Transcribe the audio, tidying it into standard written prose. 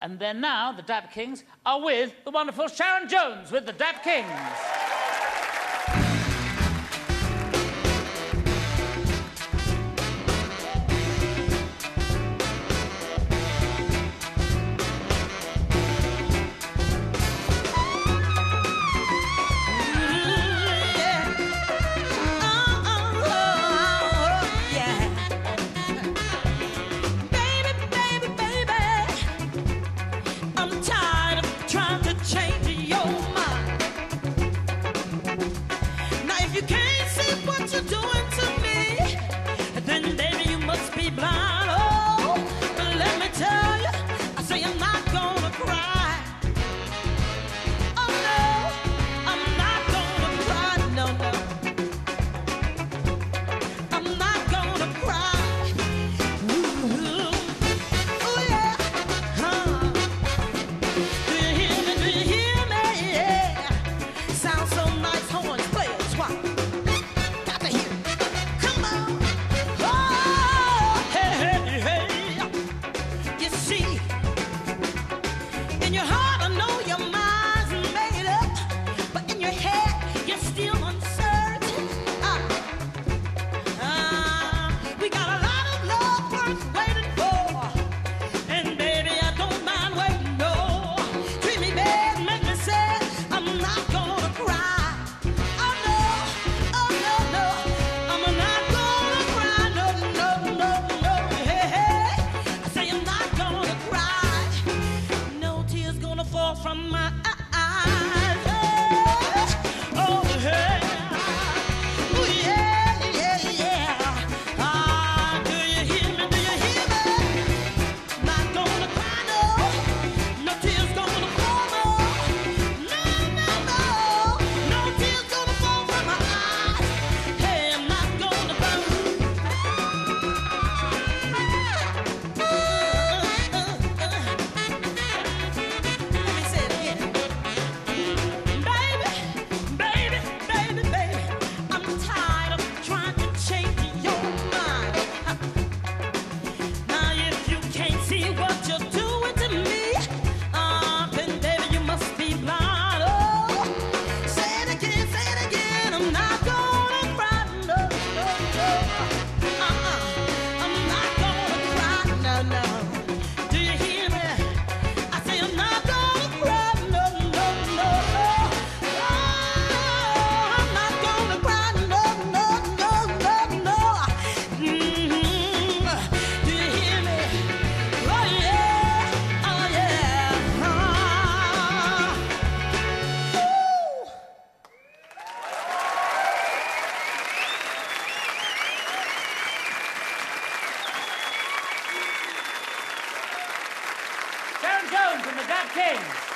And then now, the Dap-Kings are with the wonderful Sharon Jones with the Dap-Kings. From my eyes, oh yeah, oh yeah, yeah, yeah. Ah, do you hear me? Do you hear me? Not gonna cry, no tears gonna fall, no tears gonna fall from my eyes. Hey, I'm not gonna cry. Sharon Jones and the Dap-Kings.